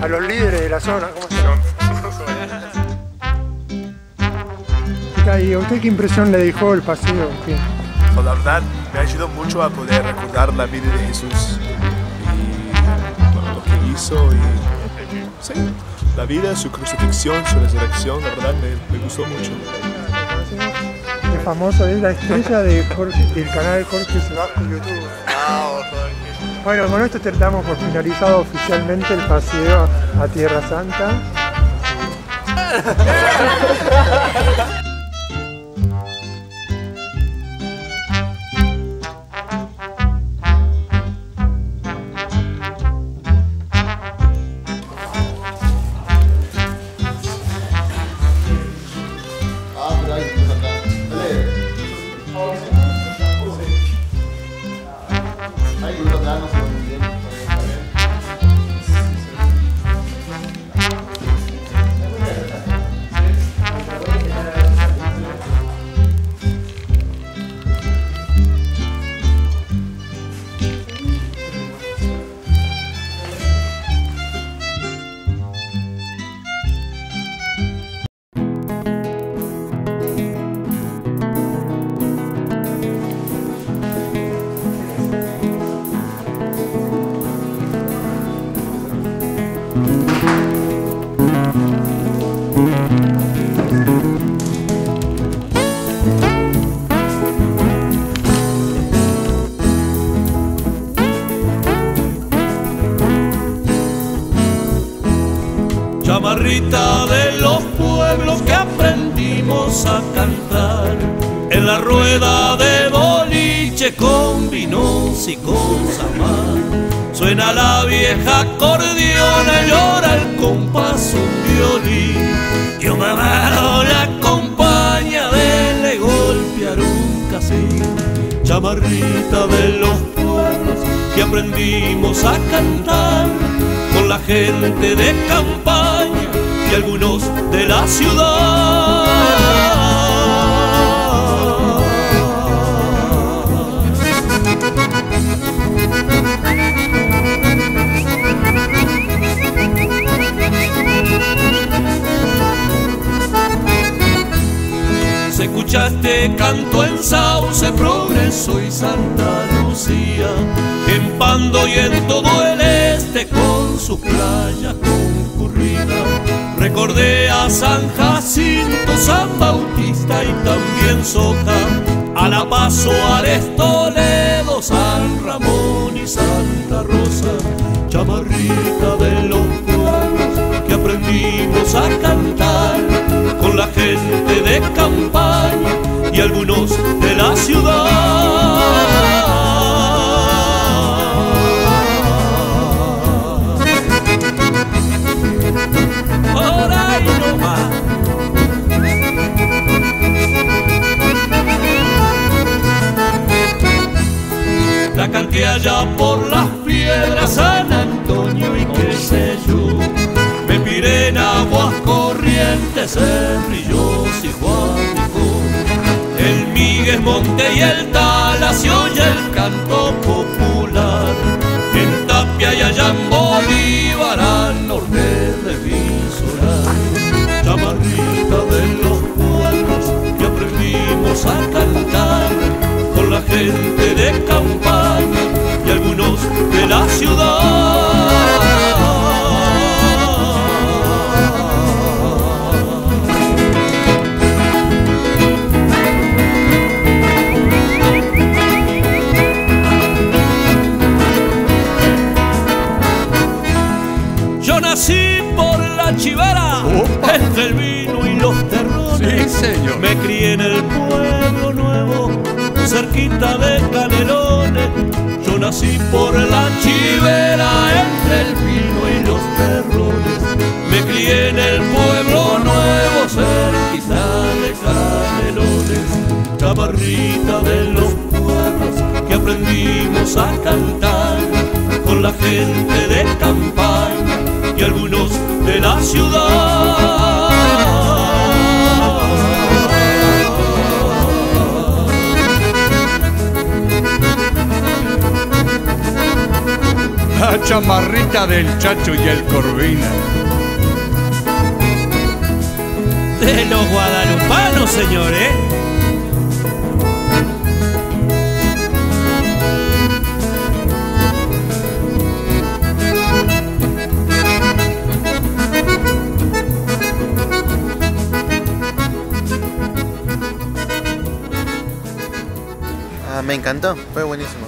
los líderes de la zona. ¿Cómo están? ¿Y a usted qué impresión le dejó el paseo? ¿Qué? La verdad, me ayudó mucho a poder recordar la vida de Jesús y lo que hizo y sí, la vida, su crucifixión, su resurrección, la verdad me gustó mucho. Es famoso, es la estrella de del canal Jorge Sebasco YouTube. Bueno, con esto damos por finalizado oficialmente el paseo a Tierra Santa. Chamarrita de los pueblos que aprendimos a cantar en la rueda de boliche con vinos y con samar. Suena la vieja acordeona, llora el compás un violín y un mamaro la acompaña de golpear un casín. Chamarrita de los pueblos que aprendimos a cantar con la gente de campaña y algunos de la ciudad. Se escucha este canto en Sauce, Progreso y Santa Lucía, en Pando y en todo el este con su playa concurrida. Recordé a San Jacinto, San Bautista y también Soca, a La Paso, Ares, Toledo, San Ramón y Santa Rosa. Chamarrita de los pueblos que aprendimos a cantar con la gente de campaña y algunos de la ciudad. Por ahí nomás. La canté allá por las piedras, San Antonio y qué sé yo. Me piré en aguas corrientes, Cerrillos y Juanico. El Miguel Monte y el Tala se oye el canto popular. En Tapia y allá en Bolívar, al norte de Visoral. Chamarrita de los pueblos que aprendimos a cantar con la gente de campaña y algunos de la ciudad. Yo nací por la chivera, entre el vino y los terrones. Sí, señor. Me crié en el pueblo nuevo, cerquita de Canelones. Yo nací por la chivera, entre el vino y los terrones. Me crié en el pueblo nuevo, cerquita de Canelones. Chamarrita de los pueblos que aprendimos a cantar con la gente de campaña y algunos de la ciudad. La chamarrita del Chacho y el Corvina. De los guadalupanos, señor, ¿eh? Me encantó, fue buenísimo.